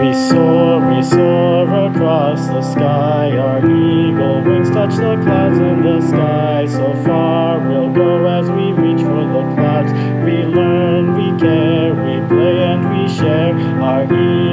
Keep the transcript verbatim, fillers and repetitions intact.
We soar, we soar across the sky. Our eagle wings touch the clouds in the sky. So far we'll go as we reach for the clouds. We learn, we care, we play and we share. Our eagle